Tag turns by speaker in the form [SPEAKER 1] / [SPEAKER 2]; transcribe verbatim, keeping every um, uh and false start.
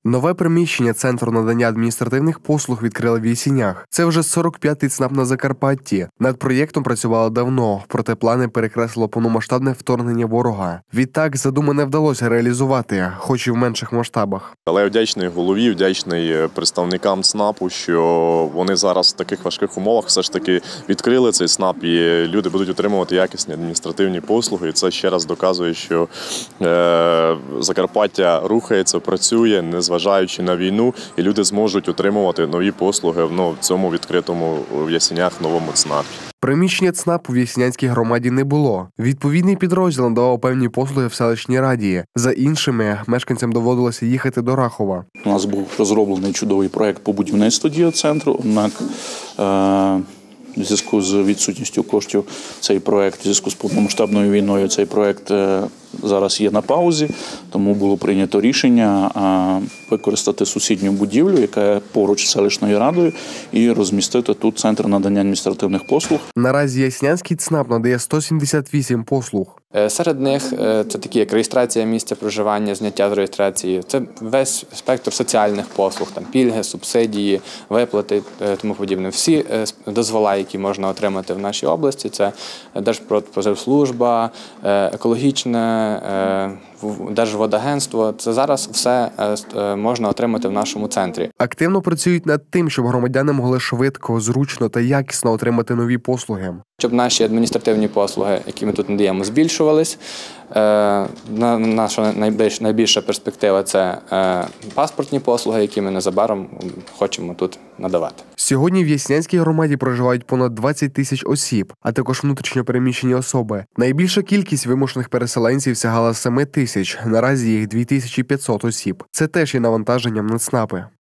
[SPEAKER 1] Нове приміщення Центру надання адміністративних послуг відкрили в Ясінях. Це вже сорок п'ятий ЦНАП на Закарпатті. Над проєктом працювали давно, проте плани перекреслило повномасштабне вторгнення ворога. Відтак, задумане вдалося реалізувати, хоч і в менших масштабах.
[SPEAKER 2] Але я вдячний голові, вдячний представникам ЦНАПу, що вони зараз в таких важких умовах все ж таки відкрили цей ЦНАП, і люди будуть отримувати якісні адміністративні послуги. І це ще раз доказує, що е, Закарпаття рухається, працює, незважаючи на війну, і люди зможуть отримувати нові послуги ну, в цьому відкритому в Ясінях новому ЦНАПі.
[SPEAKER 1] Приміщення ЦНАПу в Ясінянській громаді не було. Відповідний підрозділ надавав певні послуги в селищній раді. За іншими, мешканцям доводилося їхати до Рахова.
[SPEAKER 3] У нас був розроблений чудовий проєкт по будівництву дієцентру, однак е в зв'язку з відсутністю коштів цей проєкт, в зв'язку з повномасштабною війною цей проєкт зараз є на паузі, тому було прийнято рішення використати сусідню будівлю, яка поруч з селищною радою, і розмістити тут центр надання адміністративних послуг.
[SPEAKER 1] Наразі Яснянський ЦНАП надає сто сімдесят вісім послуг.
[SPEAKER 4] Серед них це такі, як реєстрація місця проживання, зняття з реєстрації, це весь спектр соціальних послуг, там пільги, субсидії, виплати, тому подібне. Всі дозвола, які можна отримати в нашій області, це Держпродспоживслужба, екологічне, Держводагентство. Це зараз все можна отримати в нашому центрі.
[SPEAKER 1] Активно працюють над тим, щоб громадяни могли швидко, зручно та якісно отримати нові послуги.
[SPEAKER 4] Щоб наші адміністративні послуги, які ми тут надаємо, збільшувались. Наша найбільша перспектива – це паспортні послуги, які ми незабаром хочемо тут надавати.
[SPEAKER 1] Сьогодні в Яснянській громаді проживають понад двадцять тисяч осіб, а також внутрішньо переміщені особи. Найбільша кількість вимушених переселенців сягала семи тисяч, наразі їх дві тисячі п'ятсот осіб. Це теж є навантаженням на ЦНАПи.